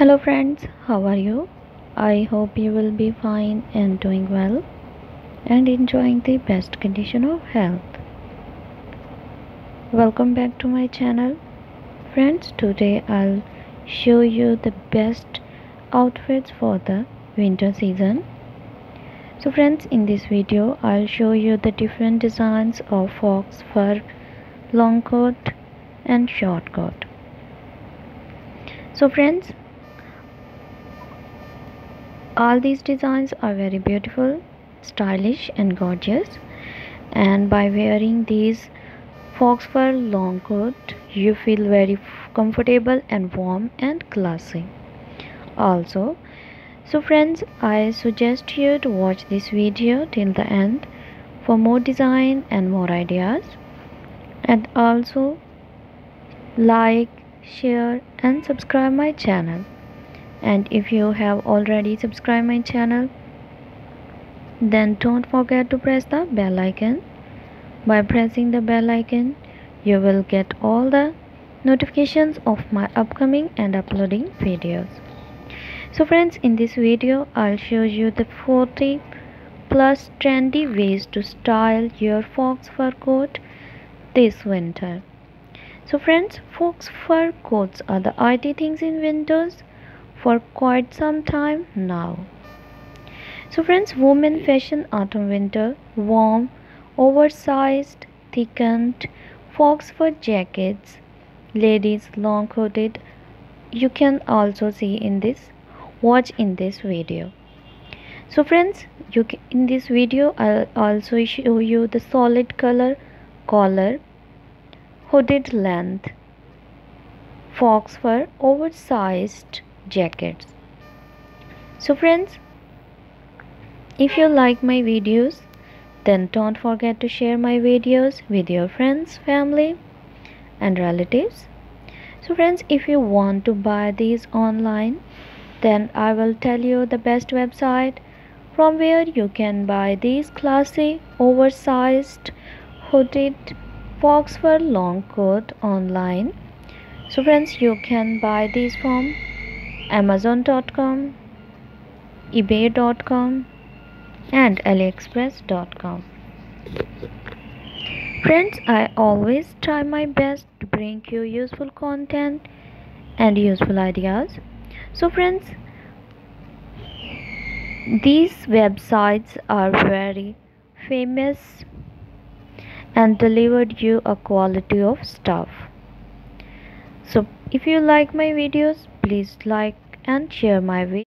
Hello friends, how are you? I hope you will be fine and doing well and enjoying the best condition of health. Welcome back to my channel. Friends, today I'll show you the best outfits for the winter season. So friends, in this video I'll show you the different designs of fox fur, long coat and short coat. So friends, all these designs are very beautiful, stylish and gorgeous, and by wearing these fox fur long coat you feel very comfortable and warm and classy also. So friends, I suggest you to watch this video till the end for more design and more ideas, and also like, share and subscribe my channel. And if you have already subscribed my channel, then don't forget to press the bell icon. By pressing the bell icon, you will get all the notifications of my upcoming and uploading videos. So friends, in this video I'll show you the 40 plus trendy ways to style your fox fur coat this winter. So friends, fox fur coats are the IT things in winters for quite some time now. So friends, women fashion autumn winter warm, oversized, thickened fox fur jackets, ladies long coated. You can also see in this, watch in this video. So friends, in this video I'll also show you the solid color collar, hooded length fox fur oversized jackets. So friends, if you like my videos, then don't forget to share my videos with your friends, family and relatives. So friends, if you want to buy these online, then I will tell you the best website from where you can buy these classy oversized hooded fox fur long coat online. So friends, you can buy these from Amazon.com, eBay.com and AliExpress.com. Friends, I always try my best to bring you useful content and useful ideas. So friends, these websites are very famous and delivered you a quality of stuff. So if you like my videos, please like and share my video.